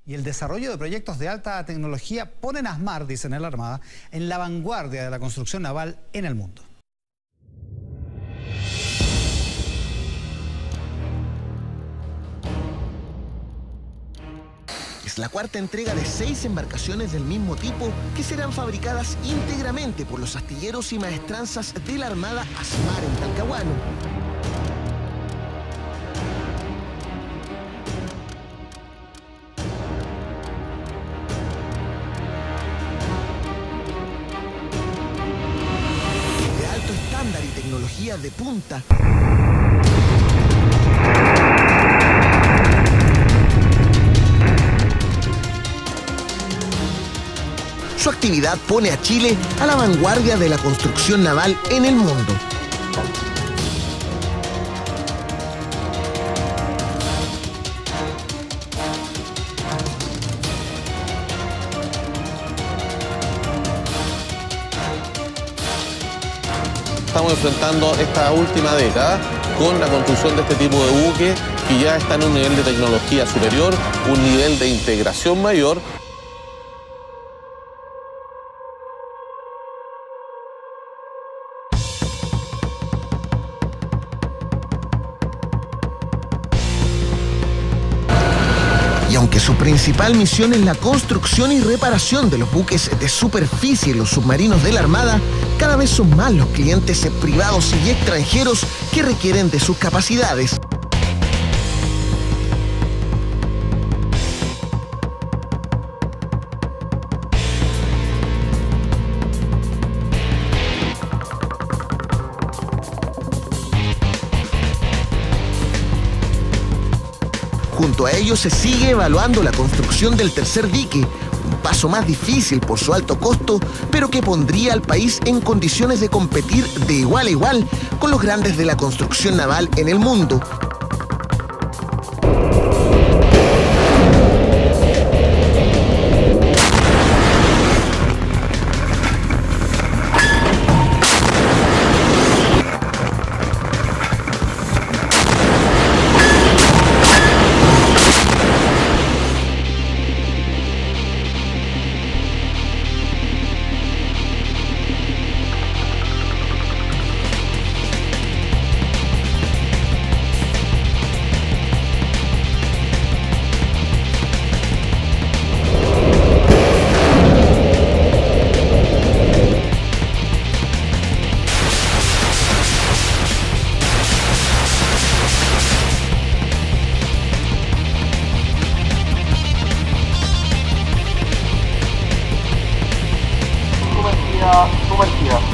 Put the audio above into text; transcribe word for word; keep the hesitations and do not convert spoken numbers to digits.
Y el desarrollo de proyectos de alta tecnología ponen a ASMAR, dicen en la Armada, en la vanguardia de la construcción naval en el mundo. Es la cuarta entrega de seis embarcaciones del mismo tipo que serán fabricadas íntegramente por los astilleros y maestranzas de la Armada ASMAR en Talcahuano. De alto estándar y tecnología de punta. Su actividad pone a Chile a la vanguardia de la construcción naval en el mundo. Estamos enfrentando esta última década con la construcción de este tipo de buques que ya está en un nivel de tecnología superior, un nivel de integración mayor. Y aunque su principal misión es la construcción y reparación de los buques de superficie y los submarinos de la Armada, cada vez son más los clientes privados y extranjeros que requieren de sus capacidades. Junto a ello se sigue evaluando la construcción del tercer dique, un paso más difícil por su alto costo, pero que pondría al país en condiciones de competir de igual a igual con los grandes de la construcción naval en el mundo. Sumergida, sumergida.